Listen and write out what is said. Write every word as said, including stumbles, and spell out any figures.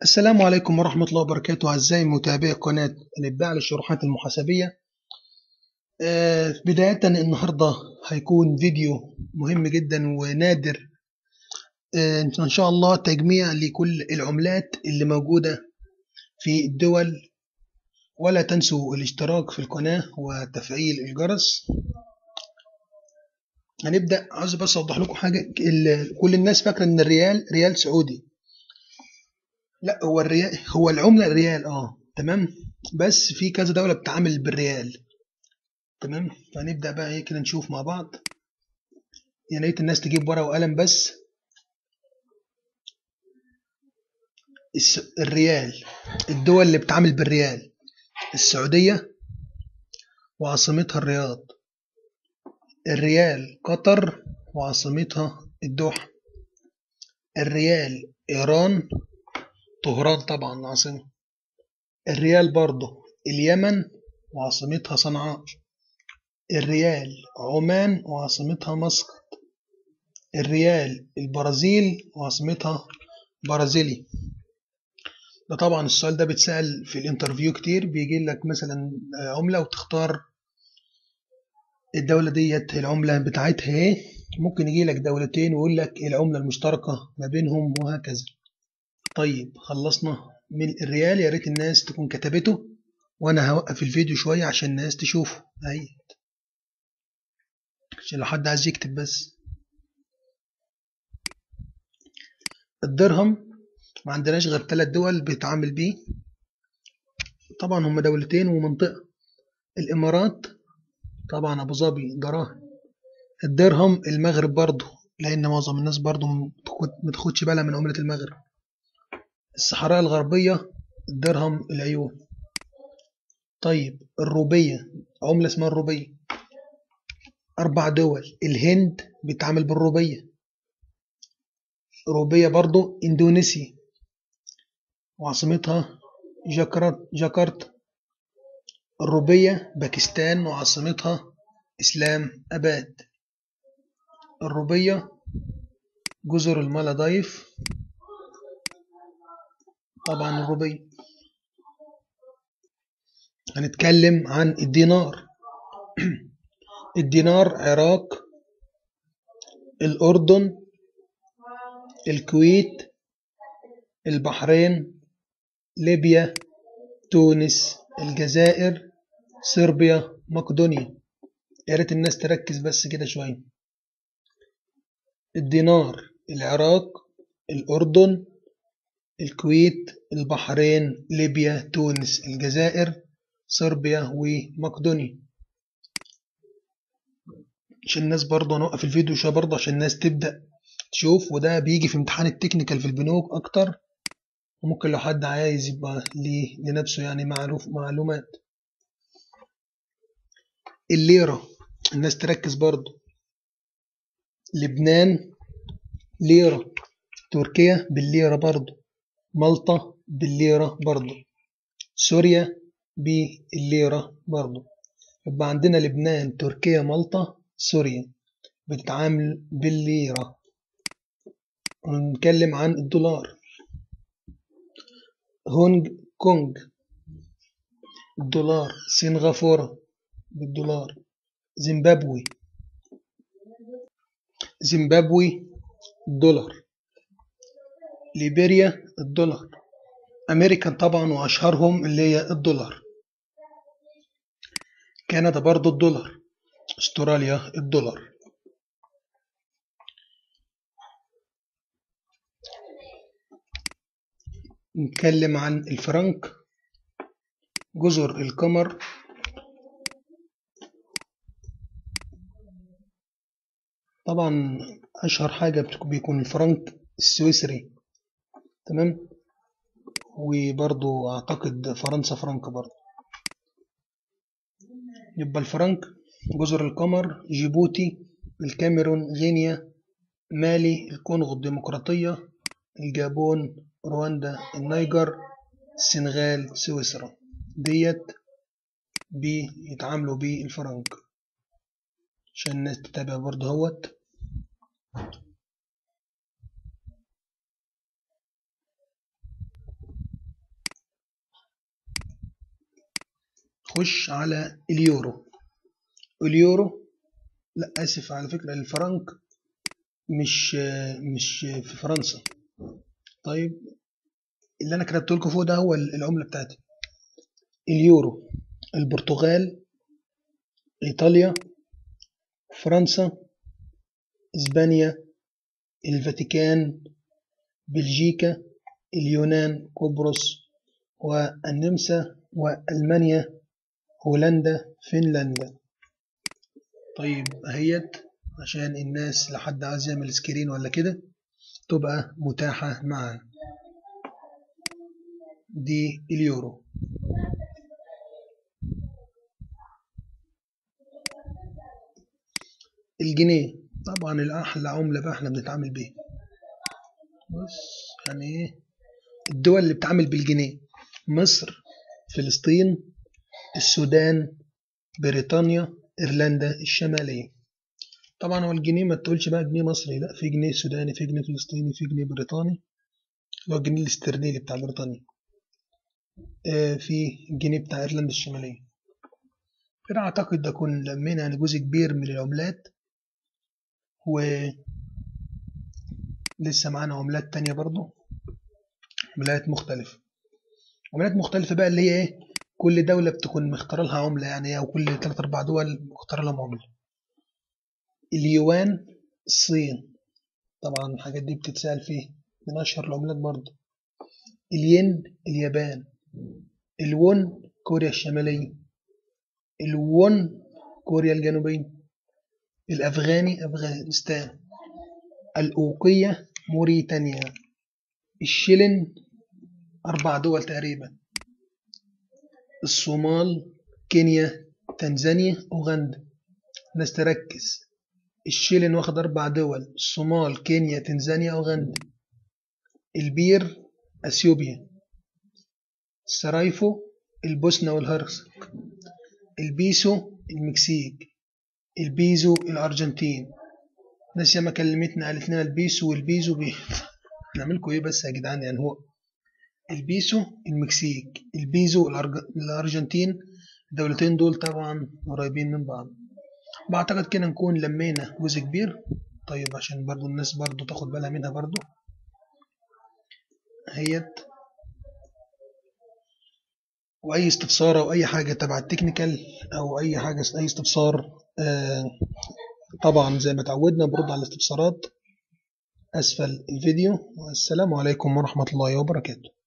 السلام عليكم ورحمة الله وبركاته أعزائي متابعي قناة الإبداع للشروحات المحاسبية. آه، بداية النهاردة هيكون فيديو مهم جدا ونادر. آه، إن شاء الله تجميع لكل العملات اللي موجودة في الدول. ولا تنسوا الاشتراك في القناة وتفعيل الجرس. هنبدأ. عاوز بس أوضح لكم حاجة. كل الناس فاكرة إن الريال ريال سعودي. لا، هو الريال هو العملة الريال اه تمام. بس في كذا دولة بتتعامل بالريال. تمام. فهنبدأ بقى ايه كده نشوف مع بعض. يا ريت الناس تجيب ورقة وقلم بس. الس... الريال، الدول اللي بتتعامل بالريال: السعودية وعاصمتها الرياض. الريال قطر وعاصمتها الدوحة. الريال إيران، طهران طبعا العاصمة. الريال برضه اليمن وعاصمتها صنعاء. الريال عمان وعاصمتها مسقط. الريال البرازيل وعاصمتها برازيلي. ده طبعا السؤال ده بيتسأل في الانترفيو كتير. بيجي لك مثلا عملة وتختار الدولة ديت العملة بتاعتها ايه. ممكن يجي لك دولتين ويقول لك ايه العملة المشتركة ما بينهم وهكذا. طيب خلصنا من الريال. يا ريت الناس تكون كتبته، وانا هوقف الفيديو شوية عشان الناس تشوفه اهي، عشان لو حد عايز يكتب بس. الدرهم ما عندناش غير ثلاث دول بيتعامل بيه. طبعا هم دولتين ومنطقة. الامارات طبعا ابو ظبي دراهم. الدرهم المغرب برضه، لان معظم الناس برضه ما تاخدش بالها من عملة المغرب. الصحراء الغربية الدرهم العيون. طيب الروبية، عملة اسمها الروبية. أربع دول: الهند بيتعامل بالروبية. روبية برضو إندونيسيا وعاصمتها جاكرت جاكرتا. الروبية باكستان وعاصمتها إسلام أباد. الروبية جزر المالديف. طبعا الروبية. هنتكلم عن الدينار. الدينار عراق، الأردن، الكويت، البحرين، ليبيا، تونس، الجزائر، صربيا، مقدونيا. يا ريت الناس تركز بس كده شوية. الدينار العراق، الأردن، الكويت، البحرين، ليبيا، تونس، الجزائر، صربيا ومقدونيا. عشان الناس برضه نوقف الفيديو شوية برضه عشان الناس تبدأ تشوف. وده بيجي في امتحان التكنيكال في البنوك أكتر. وممكن لو حد عايز يبقى ليه لنفسه يعني معروف معلومات. الليرة الناس تركز برضه. لبنان ليرة. تركيا بالليرة برضه. مالطا بالليرة برضه. سوريا بالليرة برضه. يبقى عندنا لبنان، تركيا، مالطا، سوريا بتتعامل بالليرة. ونتكلم عن الدولار. هونج كونج الدولار. سنغافورة بالدولار. زيمبابوي زيمبابوي الدولار. ليبيريا الدولار. أمريكا طبعا وأشهرهم اللي هي الدولار. كندا برضو الدولار. استراليا الدولار. نتكلم عن الفرنك. جزر القمر. طبعا أشهر حاجة بيكون الفرنك السويسري. تمام. وبرضو أعتقد فرنسا فرنك برضو. يبقى الفرنك، جزر القمر، جيبوتي، الكاميرون، غينيا، مالي، الكونغو الديمقراطية، الجابون، رواندا، النيجر، السنغال، سويسرا. ديت بيتعاملوا بالفرنك عشان الناس تتابع برضه هوت. نخش على اليورو. اليورو لا اسف، على فكرة الفرنك مش مش في فرنسا. طيب اللي انا كتبت لكم فوق ده هو العملة بتاعتي. اليورو: البرتغال، ايطاليا، فرنسا، اسبانيا، الفاتيكان، بلجيكا، اليونان، قبرص، والنمسا، والمانيا، هولندا، فنلندا. طيب اهيت عشان الناس لحد عايز يعمل سكرين ولا كده تبقى متاحة معانا. دي اليورو. الجنيه طبعا الأحلى عملة بقى احنا بنتعامل بيه. بص يعني ايه الدول اللي بتعامل بالجنيه: مصر، فلسطين، السودان، بريطانيا، ايرلندا الشمالية. طبعا هو الجنيه ما تقولش بقى جنيه مصري، لا، في جنيه سوداني، في جنيه فلسطيني، في جنيه بريطاني اللي هو الجنيه الاسترليني بتاع بريطانيا، آه في الجنيه بتاع ايرلندا الشمالية. كده اعتقد ده كون لمينا يعني جزء كبير من العملات، ولسه معانا عملات تانية برضو، عملات مختلفة. عملات مختلفة بقى اللي هي ايه، كل دولة بتكون مختار لها عملة يعني، او كل ثلاث اربع دول مختار لهم عملة. اليوان الصين، طبعا الحاجات دي بتتسأل فيه، من اشهر العملات برضو. الين اليابان، الون كوريا الشمالية، الون كوريا الجنوبية، الافغاني افغانستان، الاوقية موريتانيا، الشلن اربع دول تقريبا، الصومال، كينيا، تنزانيا، اوغندا. الناس تركز، الشيلين واخد أربع دول: الصومال، كينيا، تنزانيا، أوغندا. البير أثيوبيا، السرايفو البوسنة والهرسك، البيسو المكسيك، البيزو الأرجنتين. ناس ياما كلمتنا قالت لنا البيسو والبيزو بي نعملكوا ايه بس يا جدعان؟ يعني هو البيسو المكسيك، البيزو الأرج... الأرجنتين. الدولتين دول طبعا قريبين من بعض. بعتقد كده نكون لمينا جزء كبير. طيب عشان برضو الناس برضو تاخد بالها منها برضو، هيت واي استفسار او اي حاجه تبع التكنيكال او اي حاجه اي استفسار، آه طبعا زي ما تعودنا برد على الاستفسارات اسفل الفيديو. والسلام عليكم ورحمه الله وبركاته.